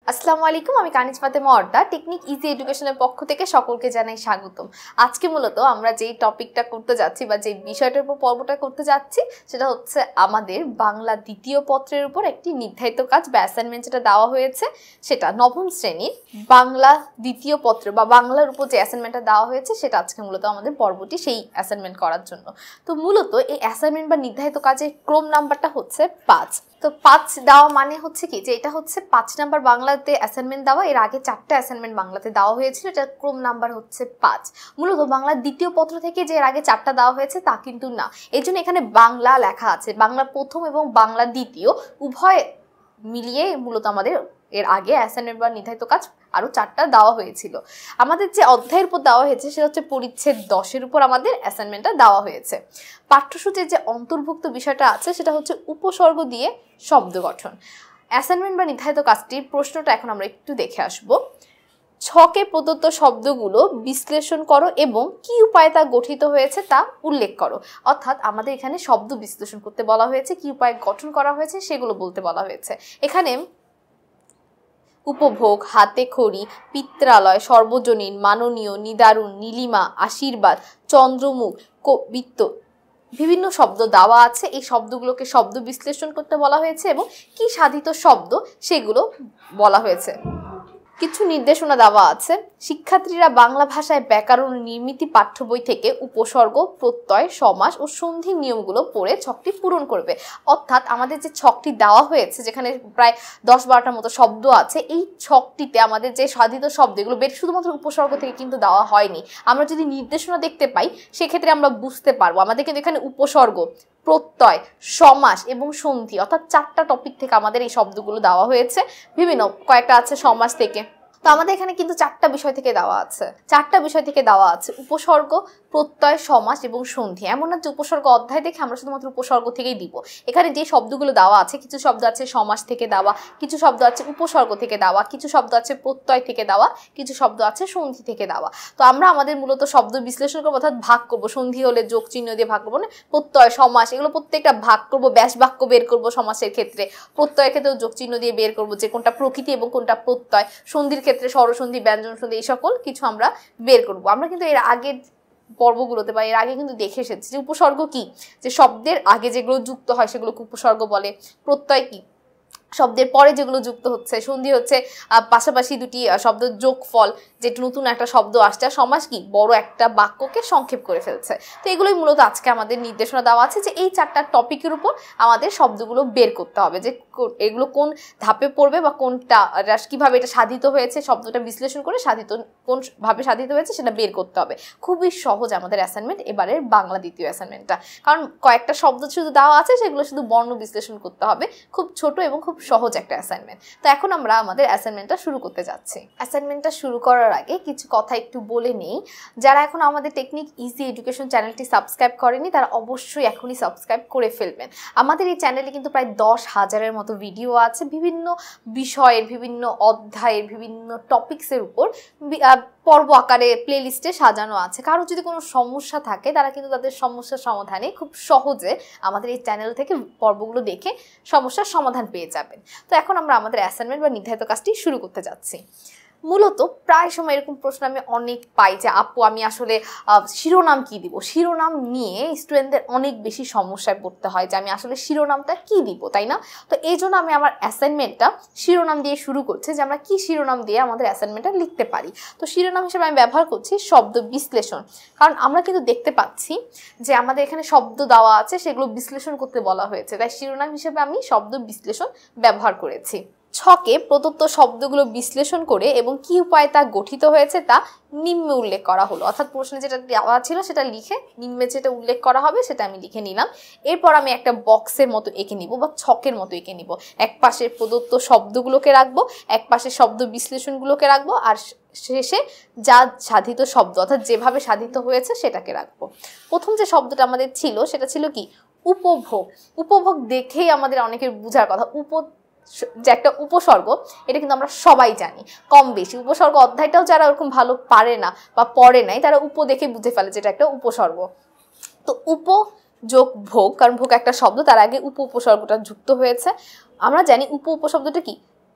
আসসালামু আলাইকুম, আমি কানিজ ফাতেমা অর্দা টেকনিক ইজি এডুকেশনের পক্ষ থেকে সকলকে জানাই স্বাগতম। আজকে মূলত আমরা যেই টপিকটা করতে যাচ্ছি বা যে বিষয়টার উপর পর্বটা করতে যাচ্ছি সেটা হচ্ছে আমাদের বাংলা দ্বিতীয় পত্রের উপর একটি নির্ধারিত কাজ বা অ্যাসাইনমেন্ট যেটা দেওয়া হয়েছে, সেটা নবম শ্রেণীর বাংলা দ্বিতীয় পত্র বা বাংলার উপর যে অ্যাসাইনমেন্টটা দেওয়া হয়েছে সেটা আজকে মূলত আমাদের পর্বটি সেই অ্যাসাইনমেন্ট করার জন্য। তো মূলত এই অ্যাসাইনমেন্ট বা নির্ধারিত কাজের ক্রম নাম্বারটা হচ্ছে 5। তো 5 দেওয়া মানে হচ্ছে কি যে এটা হচ্ছে 5 নাম্বার বাংলাতে অ্যাসাইনমেন্ট দেওয়া। এর আগে 4টা অ্যাসাইনমেন্ট বাংলাতে দেওয়া হয়েছিল, এটার ক্রম নাম্বার হচ্ছে 5। মূলত বাংলার দ্বিতীয় পত্র থেকে যে এর আগে 4টা দেওয়া হয়েছে তা কিন্তু না, এই জন্য এখানে বাংলা লেখা আছে। বাংলা প্রথম এবং বাংলা দ্বিতীয় উভয় মিলিয়ে মূলত আমাদের এর আগে অ্যাসাইনমেন্ট বা নির্ধারিত কাজ আরও 4টা দেওয়া হয়েছিল। আমাদের যে অধ্যায়ের উপর দেওয়া হয়েছে সেটা হচ্ছে পরিচ্ছেদ 10-এর উপর আমাদের অ্যাসাইনমেন্টটা দেওয়া হয়েছে। পাঠ্যসূচির যে অন্তর্ভুক্ত বিষয়টা আছে সেটা হচ্ছে উপসর্গ দিয়ে শব্দ গঠন। অ্যাসাইনমেন্ট বা নির্ধারিত কাজটির প্রশ্নটা এখন আমরা একটু দেখে আসব। ছকে প্রদত্ত শব্দগুলো বিশ্লেষণ করো এবং কি উপায়ে তা গঠিত হয়েছে তা উল্লেখ করো। অর্থাৎ আমাদের এখানে শব্দ বিশ্লেষণ করতে বলা হয়েছে, কি উপায়ে গঠন করা হয়েছে সেগুলো বলতে বলা হয়েছে। এখানে উপভোগ, হাতে খড়ি, পিত্রালয়, সর্বজনীন, মাননীয়, নিদারুণ, নীলিমা, আশীর্বাদ, চন্দ্রমুখ, কবিত্ব বিভিন্ন শব্দ দেওয়া আছে। এই শব্দগুলোকে শব্দ বিশ্লেষণ করতে বলা হয়েছে এবং কি সাধিত শব্দ সেগুলো বলা হয়েছে। কিছু নির্দেশনা দেওয়া আছে। শিক্ষার্থীরা বাংলা ভাষায় ব্যাকরণ নির্মিতি পাঠ্য বই থেকে উপসর্গ, প্রত্যয়, সমাস ও সন্ধির নিয়মগুলো পড়ে ছকটি পূরণ করবে। অর্থাৎ আমাদের যে ছকটি দেওয়া হয়েছে, যেখানে প্রায় 10-12টার মতো শব্দ আছে, এই ছকটিতে আমাদের যে সাধিত শব্দ এগুলো শুধুমাত্র উপসর্গ থেকে কিন্তু দেওয়া হয়নি। আমরা যদি নির্দেশনা দেখতে পাই সেক্ষেত্রে আমরা বুঝতে পারবো আমাদের কিন্তু এখানে উপসর্গ, প্রত্যয়, সমাস এবং সন্ধি অর্থাৎ 4টা টপিক থেকে আমাদের এই শব্দগুলো দেওয়া হয়েছে। বিভিন্ন কয়েকটা আছে সমাস থেকে। তো আমাদের এখানে কিন্তু 4টা বিষয় থেকে দেওয়া আছে, 4টা বিষয় থেকে দেওয়া আছে উপসর্গ, প্রত্যয়, সমাস এবং সন্ধি। এমন না যে উপসর্গ অধ্যায় দেখে আমরা শুধুমাত্র উপসর্গ থেকেই দিব। এখানে যে শব্দগুলো দেওয়া আছে, কিছু শব্দ আছে সমাস থেকে দেওয়া, কিছু শব্দ আছে উপসর্গ থেকে দেওয়া, কিছু শব্দ আছে প্রত্যয় থেকে দেওয়া, কিছু শব্দ আছে সন্ধি থেকে দেওয়া। তো আমরা আমাদের মূলত শব্দ বিশ্লেষণ করবো, অর্থাৎ ভাগ করবো। সন্ধি হলে যোগ চিহ্ন দিয়ে ভাগ করবো, না প্রত্যয়, সমাস এগুলো প্রত্যেকটা ভাগ করবো, ব্যাস বাক্য বের করবো সমাসের ক্ষেত্রে। প্রত্যয়ের ক্ষেত্রেও যোগ চিহ্ন দিয়ে বের করবো যে কোনটা প্রকৃতি এবং কোনটা প্রত্যয়। সন্ধির ক্ষেত্রে স্বরসন্ধি, ব্যঞ্জন সন্ধি এই সকল কিছু আমরা বের করবো। আমরা কিন্তু এর আগের পর্বগুলোতে বা এর আগে কিন্তু দেখে এসেছি যে উপসর্গ কি, যে শব্দের আগে যেগুলো যুক্ত হয় সেগুলোকে উপসর্গ বলে। প্রত্যয় কি, শব্দের পরে যেগুলো যুক্ত হচ্ছে। সন্ধি হচ্ছে পাশাপাশি দুটি শব্দ যোগফল, যেটা নতুন একটা শব্দ আসছে। আর সমাস কি, বড় একটা বাক্যকে সংক্ষেপ করে ফেলছে। তো এগুলোই মূলত আজকে আমাদের নির্দেশনা দেওয়া আছে যে এই 4টা টপিকের উপর আমাদের শব্দগুলো বের করতে হবে, যে এগুলো কোন ধাপে পড়বে বা কোনটা কিভাবে এটা সাধিত হয়েছে, শব্দটা বিশ্লেষণ করে কোন ভাবে সাধিত হয়েছে সেটা বের করতে হবে। খুবই সহজ আমাদের অ্যাসাইনমেন্ট, এবারের বাংলা দ্বিতীয় অ্যাসাইনমেন্টটা। কারণ কয়েকটা শব্দ শুধু দেওয়া আছে, সেগুলো শুধু বর্ণ বিশ্লেষণ করতে হবে। খুব ছোট এবং খুব সহজ একটা অ্যাসাইনমেন্ট। তো এখন আমরা আমাদের অ্যাসাইনমেন্টটা শুরু করতে যাচ্ছি। অ্যাসাইনমেন্টটা শুরু করার আগে কিছু কথা একটু বলে নেই। যারা এখন আমাদের টেকনিক ইজি এডুকেশন চ্যানেলটি সাবস্ক্রাইব করেনি তারা অবশ্যই এখনই সাবস্ক্রাইব করে ফেলবেন। আমাদের এই চ্যানেলে কিন্তু প্রায় 10,000-এর মতো ভিডিও আছে, বিভিন্ন বিষয়ের, বিভিন্ন অধ্যায়ের, বিভিন্ন টপিক্সের উপর পর্ব আকারে প্লেলিস্টে সাজানো আছে। কারো যদি কোনো সমস্যা থাকে তারা কিন্তু তাদের সমস্যার সমাধানে খুব সহজে আমাদের এই চ্যানেল থেকে পর্বগুলো দেখে সমস্যার সমাধান পেয়ে যাবেন। তো এখন আমরা আমাদের অ্যাসাইনমেন্ট বা নির্ধারিত কাজটি শুরু করতে যাচ্ছি। মূলত প্রায় সময় এরকম প্রশ্ন আমি অনেক পাই যে আপু আমি আসলে শিরোনাম কি দিব। শিরোনাম নিয়ে স্টুডেন্টদের অনেক বেশি সমস্যায় পড়তে হয় যে আমি আসলে শিরোনামটা কি দিব, তাই না? তো এই জন্য আমি আমার অ্যাসাইনমেন্টটা শিরোনাম দিয়ে শুরু করছি, যে আমরা কি শিরোনাম দিয়ে আমাদের অ্যাসাইনমেন্টটা লিখতে পারি। তো শিরোনাম হিসেবে আমি ব্যবহার করছি শব্দ বিশ্লেষণ। কারণ আমরা কিন্তু দেখতে পাচ্ছি যে আমাদের এখানে শব্দ দেওয়া আছে, সেগুলো বিশ্লেষণ করতে বলা হয়েছে, তাই শিরোনাম হিসেবে আমি শব্দ বিশ্লেষণ ব্যবহার করেছি। ছকে প্রদত্ত শব্দগুলো বিশ্লেষণ করে এবং কি উপায়ে তা গঠিত হয়েছে তা নিম্নে উল্লেখ করা হলো। অর্থাৎ প্রশ্নে যেটা দেওয়া ছিল সেটা লিখে নিম্নে যেটা উল্লেখ করা হবে সেটা আমি লিখে নিলাম। এরপর আমি একটা বক্সের মতো এঁকে নিব বা ছকের মতো এঁকে নিব। এক পাশে প্রদত্ত শব্দগুলোকে রাখবো, এক পাশে শব্দ বিশ্লেষণগুলোকে রাখবো, আর শেষে যা সাধিত শব্দ অর্থাৎ যেভাবে সাধিত হয়েছে সেটাকে রাখবো। প্রথম যে শব্দটা আমাদের ছিল সেটা ছিল কি, উপভোগ। উপভোগ দেখেই আমাদের অনেকের বোঝার কথা, যে একটা উপসর্গ, এটা কিন্তু আমরা সবাই জানি কম বেশি। উপসর্গ অধ্যায়টাও যারা ওরকম ভালো পারে না বা পড়ে নাই তারা দেখে বুঝে ফেলে যেটা একটা উপসর্গ। তো যোগ ভোগ, কারণ ভোগ একটা শব্দ, তার আগে উপসর্গটা যুক্ত হয়েছে। আমরা জানি উপশব্দটা কি,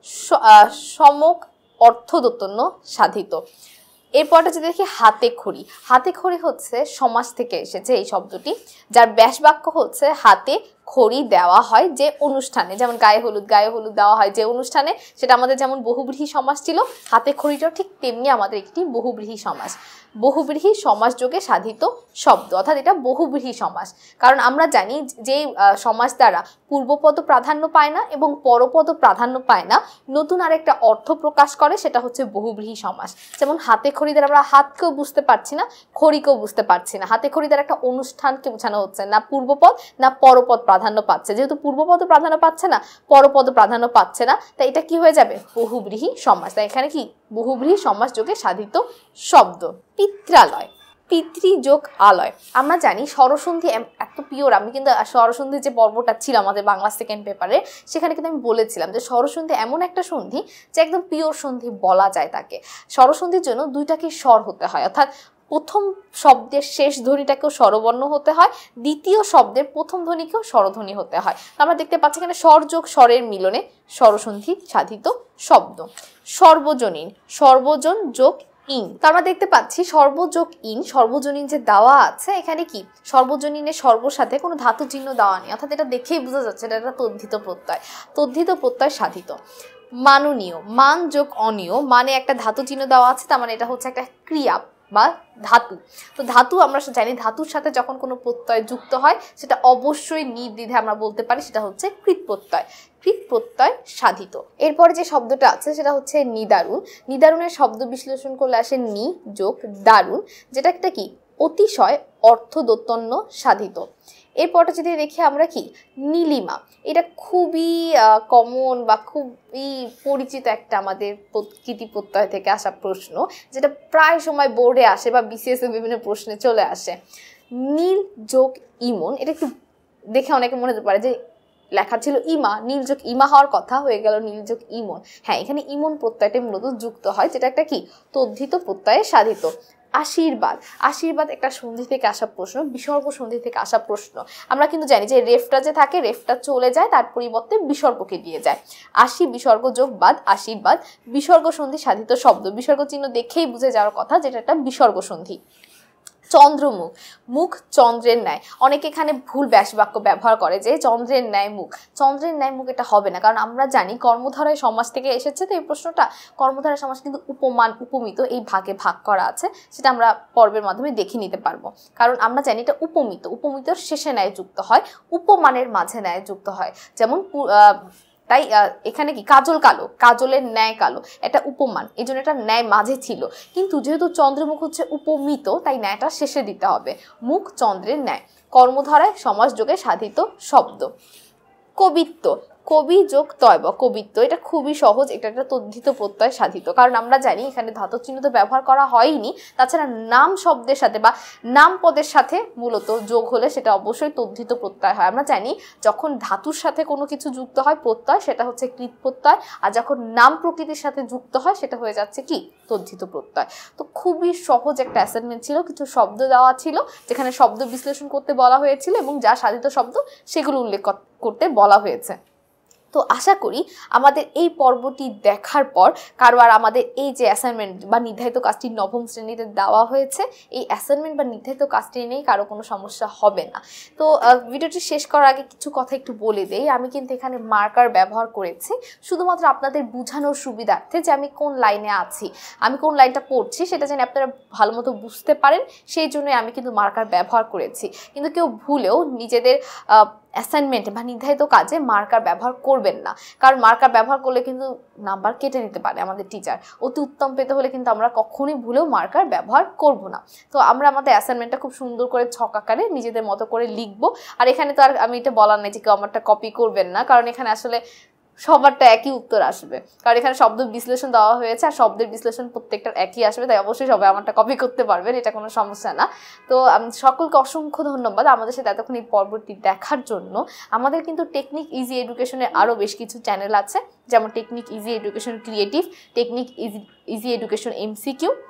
সমক অর্থদোতন্য সাধিত। এরপরটা যদি দেখি হাতে খড়ি, হাতে খড়ি হচ্ছে সমাস থেকে এসেছে এই শব্দটি, যার ব্যাস বাক্য হচ্ছে হাতে খড়ি দেওয়া হয় যে অনুষ্ঠানে, যেমন গায়ে হলুদ দেওয়া হয় যে অনুষ্ঠানে, সেটা আমাদের যেমন বহুব্রীহি সমাস ছিল, হাতে খড়িটাও ঠিক তেমনি আমাদের একটি বহুব্রীহি সমাস। বহুব্রীহি সমাস যোগে সাধিত শব্দ, অর্থাৎ এটা বহুব্রীহি সমাস। কারণ আমরা জানি যে সমাস দ্বারা পূর্বপদ প্রাধান্য পায় না এবং পরপদ প্রাধান্য পায় না, নতুন আরেকটা অর্থ প্রকাশ করে, সেটা হচ্ছে বহুব্রীহি সমাস। যেমন হাতে খড়ি দ্বারা আমরা হাতকেও বুঝতে পারছি না, খড়িকেও বুঝতে পারছি না। হাতে খড়ি দ্বারা একটা অনুষ্ঠানকে বোঝানো হচ্ছে, না পূর্বপদ না পরপদ প্রাধান্য পাচ্ছে। যেহেতু পূর্বপদ প্রাধান্য পাচ্ছে না, পরপদ প্রাধান্য পাচ্ছে না, তাই এটা কি হয়ে যাবে? বহুব্রীহি সমাস। তাই এখানে কি বহুব্রীহি সমাস যোগে সাধিত শব্দ। পিত্রালয়, পিতৃ যোগ আলয়। আমরা জানি স্বরসন্ধি এত পিওর, আমি কিন্তু স্বরসন্ধি যে পর্বটা ছিল আমাদের বাংলা সেকেন্ড পেপারে, সেখানে কিন্তু আমি বলেছিলাম যে স্বরসন্ধি এমন একটা সন্ধি যে একদম পিওর সন্ধি বলা যায় তাকে। স্বরসন্ধির জন্য দুইটাকে স্বর হতে হয়, অর্থাৎ প্রথম শব্দের শেষ ধ্বনিটাকেও স্বরবর্ণ হতে হয়, দ্বিতীয় শব্দের প্রথম ধ্বনিকেও স্বরধ্বনি হতে হয়। আমরা দেখতে পাচ্ছি এখানে স্বর যোগ স্বরের মিলনে স্বরসন্ধি সাধিত শব্দ। সর্বজনীন, সর্বজন যোগ ইন। তো আমরা দেখতে পাচ্ছি সর্বযোগ ইন, সর্বজনীন যে দেওয়া আছে, এখানে কি সর্বজনীনের সর্বর সাথে কোনো ধাতু চিহ্ন দেওয়া নেই, অর্থাৎ এটা দেখেই বোঝা যাচ্ছে এটা একটা তদ্ধিত প্রত্যয়, তদ্ধিত প্রত্যয় সাধিত। মাননীয়, মান যোগ অনীয়, মানে একটা ধাতু চিহ্ন দেওয়া আছে, তার মানে এটা হচ্ছে একটা ক্রিয়া বা ধাতু। তো ধাতু আমরা জানি ধাতুর সাথে যখন কোনো প্রত্যয় যুক্ত হয় সেটা অবশ্যই নির্দ্বিধায় আমরা বলতে পারি সেটা হচ্ছে কৃৎ প্রত্যয়, কৃৎ প্রত্যয় সাধিত। এরপরে যে শব্দটা আছে সেটা হচ্ছে নিদারুণ। নিদারুণের শব্দ বিশ্লেষণ করলে আসে নি যোগ দারুণ, যেটা একটা কি অতিশয় অর্থদোতন্য সাধিত। এরপরটা যদি দেখি আমরা কি নীলিমা, এটা খুবই কমন বা খুবই পরিচিত একটা আমাদের কৃতি প্রত্যয় থেকে আসা প্রশ্ন, যেটা প্রায় সময় বোর্ডে আসে বা বিসিএস এর বিভিন্ন প্রশ্নে চলে আসে। নীল যোগ ইমন, এটা একটু দেখে অনেকে মনে হতে পারে যে লেখা ছিল ইমা, নীল যোগ ইমা হওয়ার কথা, হয়ে গেল নীল যোগ ইমন। হ্যাঁ, এখানে ইমন প্রত্যয়টা মূলত যুক্ত হয়, যেটা একটা কি তদ্ধিত প্রত্যয়ে সাধিত। আশীর্বাদ, আশীর্বাদ একটা সন্ধি থেকে আসা প্রশ্ন, বিসর্গ সন্ধি থেকে আসা প্রশ্ন। আমরা কিন্তু জানি যে রেফটা যে থাকে, রেফটা চলে যায়, তার পরিবর্তে বিসর্গকে দিয়ে যায়। আশি বিসর্গ যোগ বাদ আশীর্বাদ, বিসর্গ সন্ধি সাধিত শব্দ। বিসর্গ চিহ্ন দেখেই বুঝে যাওয়ার কথা যেটা একটা বিসর্গ সন্ধি। চন্দ্রমুখ, মুখ চন্দ্রের ন্যায়। অনেকে এখানে ভুল ব্যাস বাক্য ব্যবহার করে যে চন্দ্রের ন্যায় মুখ, চন্দ্রের ন্যায় মুখ এটা হবে না, কারণ আমরা জানি কর্মধারয় সমাস থেকে এসেছে। তো এই প্রশ্নটা কর্মধারয় সমাস কিন্তু উপমান উপমিত এই ভাগে ভাগ করা আছে, সেটা আমরা পর্বের মাধ্যমে দেখে নিতে পারবো। কারণ আমরা জানি এটা উপমিত, উপমিতর শেষে ন্যায় যুক্ত হয়, উপমানের মাঝে ন্যায় যুক্ত হয়। যেমন তাই এখানে কি কাজল কালো, কাজলের ন্যায় কালো, এটা উপমান, এই জন্য এটা ন্যায় মাঝে ছিল। কিন্তু যেহেতু চন্দ্রমুখ হচ্ছে উপমিত, তাই ন্যায়টা শেষে দিতে হবে। মুখ চন্দ্রের ন্যায়, কর্মধারায় সমাস যোগে সাধিত শব্দ। কবিত্ব, কবি যোগ তয়ব, কবিত্ব, এটা খুবই সহজ, এটা একটা তদ্ধিত প্রত্যয় সাধিত। কারণ আমরা জানি এখানে ধাতু চিহ্ন তো ব্যবহার করা হয়নি, তাছাড়া নাম শব্দের সাথে বা নাম পদের সাথে মূলত যোগ হলে সেটা অবশ্যই তদ্ধিত প্রত্যয় হয়। আমরা জানি যখন ধাতুর সাথে কোনো কিছু যুক্ত হয় প্রত্যয়, সেটা হচ্ছে কৃৎ প্রত্যয়, আর যখন নাম প্রকৃতির সাথে যুক্ত হয় সেটা হয়ে যাচ্ছে কি তদ্ধিত প্রত্যয়। তো খুবই সহজ একটা অ্যাসাইনমেন্ট ছিল, কিছু শব্দ দেওয়া ছিল যেখানে শব্দ বিশ্লেষণ করতে বলা হয়েছিল এবং যা সাধিত শব্দ সেগুলো উল্লেখ করতে বলা হয়েছে। তো আশা করি আমাদের এই পর্বটি দেখার পর কারো আর আমাদের এই যে অ্যাসাইনমেন্ট বা নির্ধারিত কাজটি নবম শ্রেণীতে দেওয়া হয়েছে, এই অ্যাসাইনমেন্ট বা নির্ধারিত কাজটি নিয়েই কারো কোনো সমস্যা হবে না। তো ভিডিওটি শেষ করার আগে কিছু কথা একটু বলে দেই। আমি কিন্তু এখানে মার্কার ব্যবহার করেছি শুধুমাত্র আপনাদের বোঝানোর সুবিধার্থে, যে আমি কোন লাইনে আছি, আমি কোন লাইনটা পড়ছি সেটা যেন আপনারা ভালো মতো বুঝতে পারেন, সেই জন্যই আমি কিন্তু মার্কার ব্যবহার করেছি। কিন্তু কেউ ভুলেও নিজেদের অ্যাসাইনমেন্টে বা নির্ধারিত কাজে মার্কার ব্যবহার করবেন না, কারণ মার্কার ব্যবহার করলে কিন্তু নাম্বার কেটে দিতে পারে আমাদের টিচার। অতি উত্তম পেতে হলে কিন্তু আমরা কখনোই ভুলেও মার্কার ব্যবহার করব না। তো আমরা আমাদের অ্যাসাইনমেন্টটা খুব সুন্দর করে ছক আকারে নিজেদের মতো করে লিখবো। আর এখানে তো আর আমি এটা বলার নেই যে কেউ আমারটা কপি করবেন না, কারণ এখানে আসলে সবারটা একই উত্তর আসবে, কারণ এখানে শব্দ বিশ্লেষণ দেওয়া হয়েছে আর শব্দের বিশ্লেষণ প্রত্যেকটার একই আসবে, তাই অবশ্যই সবাই আমারটা কপি করতে পারবেন, এটা কোনো সমস্যা না। তো সকলকে অসংখ্য ধন্যবাদ আমাদের সাথে এতক্ষণ এই পর্বটি দেখার জন্য। আমাদের কিন্তু টেকনিক ইজি এডুকেশনের আরও বেশ কিছু চ্যানেল আছে, যেমন technique easy education creative, technique easy education MCQ,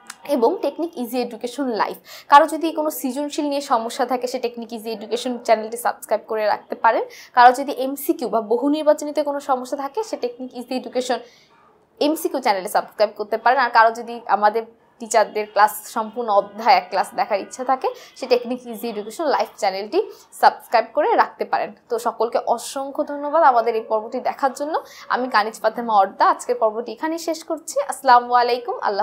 এবং টেকনিক ইজি এডুকেশন লাইভ। কারো যদি কোনো সৃজনশীল নিয়ে সমস্যা থাকে সে টেকনিক ইজি এডুকেশন চ্যানেলটি সাবস্ক্রাইব করে রাখতে পারেন। কারো যদি এমসিকিউ বা বহু নির্বাচনীতে কোনো সমস্যা থাকে সে টেকনিক ইজি এডুকেশন এমসিকিউ চ্যানেলে সাবস্ক্রাইব করতে পারেন। আর কারো যদি আমাদের টিচারদের ক্লাস সম্পূর্ণ অধ্যায় এক ক্লাস দেখার ইচ্ছা থাকে সে টেকনিক ইজি এডুকেশন লাইভ চ্যানেলটি সাবস্ক্রাইব করে রাখতে পারেন। তো সকলকে অসংখ্য ধন্যবাদ আমাদের এই পর্বটি দেখার জন্য। আমি কানিজ ফাতেমা অর্দা আজকের পর্বটি এখানেই শেষ করছি। আসসালামু আলাইকুম, আল্লাহ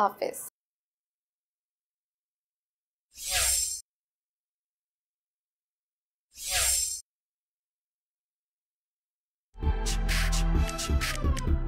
হাফেজ।